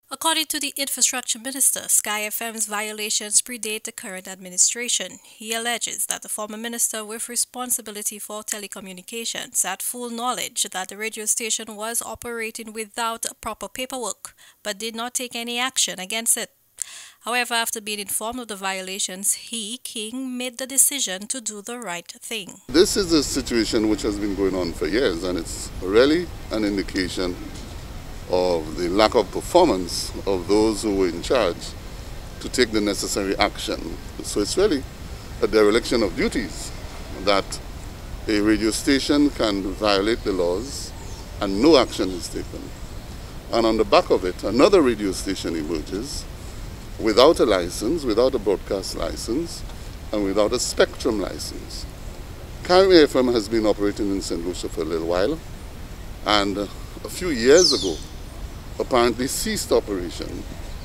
According to the infrastructure minister, Sky FM's violations predate the current administration. He alleges that the former minister with responsibility for telecommunications had full knowledge that the radio station was operating without proper paperwork, but did not take any action against it. However, after being informed of the violations, he, King, made the decision to do the right thing. This is a situation which has been going on for years, and it's really an indication of the lack of performance of those who were in charge to take the necessary action. So it's really a dereliction of duties that a radio station can violate the laws and no action is taken. And on the back of it, another radio station emerges without a license, without a broadcast license, and without a spectrum license. Carry FM has been operating in St. Lucia for a little while, and a few years ago, apparently ceased operation.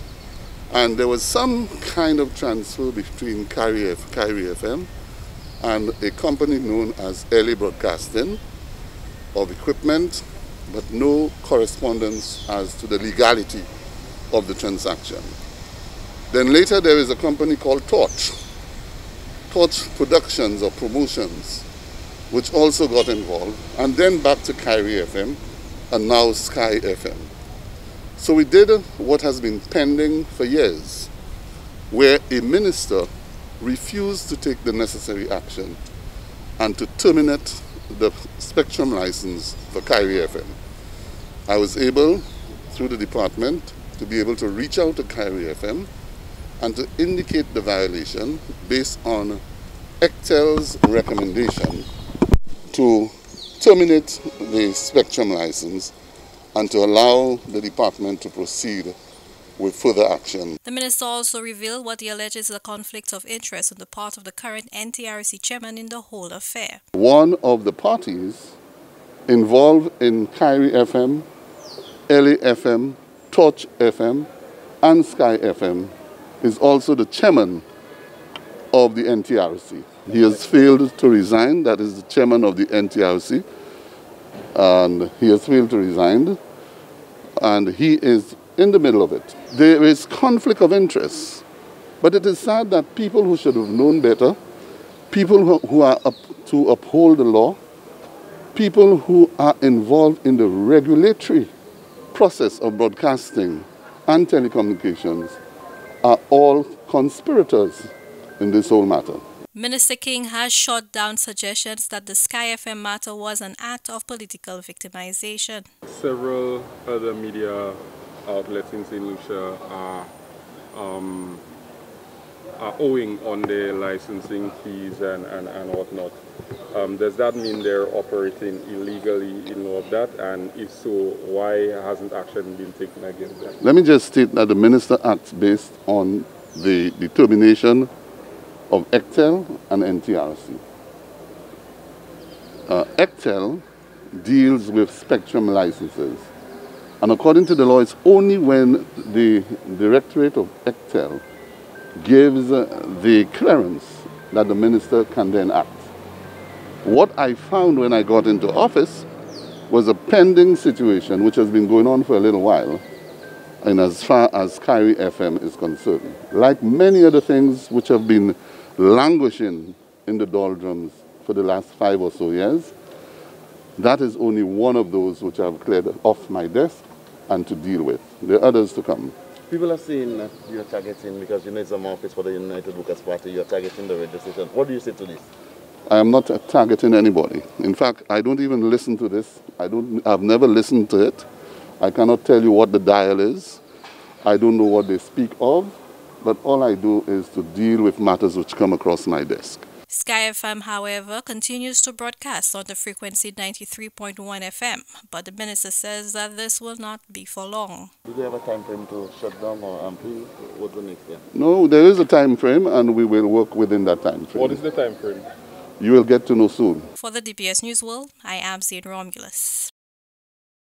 And there was some kind of transfer between Carry FM and a company known as LA Broadcasting of equipment, but no correspondence as to the legality of the transaction. Then later there is a company called Torch Productions or Promotions, which also got involved, and then back to Carry FM and now Sky FM. So we did what has been pending for years, where a minister refused to take the necessary action and to terminate the spectrum license for Carry FM. I was able, through the department, to be able to reach out to Carry FM and to indicate the violation based on ECTEL's recommendation to terminate the spectrum license and to allow the department to proceed with further action. The minister also revealed what he alleges is a conflict of interest on the part of the current NTRC chairman in the whole affair. One of the parties involved in Carry FM, LA FM, Torch FM, and Sky FM is also the chairman of the NTRC. He has failed to resign, that is the chairman of the NTRC, and he has failed to resign, and he is in the middle of it. There is conflict of interest, but it is sad that people who should have known better, people who are up to uphold the law, people who are involved in the regulatory process of broadcasting and telecommunications are all conspirators in this whole matter. Minister King has shot down suggestions that the Sky FM matter was an act of political victimization. Several other media outlets in St. Lucia are owing on their licensing fees and whatnot. Does that mean they're operating illegally in lieu of that? And if so, why hasn't action been taken against them? Let me just state that the minister acts based on the determination of ECTEL and NTRC. ECTEL deals with spectrum licenses, and according to the law, it's only when the Directorate of ECTEL gives the clearance that the minister can then act. What I found when I got into office was a pending situation which has been going on for a little while, and as far as Carry FM is concerned. Like many other things which have been languishing in the doldrums for the last 5 or so years, that is only one of those which I've cleared off my desk and to deal with. There are others to come. People are saying that you're targeting, because you know it's a office for the United Workers' Party, you're targeting the radio station. What do you say to this? I am not targeting anybody. In fact, I don't even listen to this. I've never listened to it. I cannot tell you what the dial is. I don't know what they speak of. But all I do is to deal with matters which come across my desk. Sky FM, however, continues to broadcast on the frequency 93.1 FM, but the minister says that this will not be for long. Do they have a time frame to shut down or what's the next step? No, there is a time frame and we will work within that time frame. What is the time frame? You will get to know soon. For the DPS News World, I am Sandra Mason.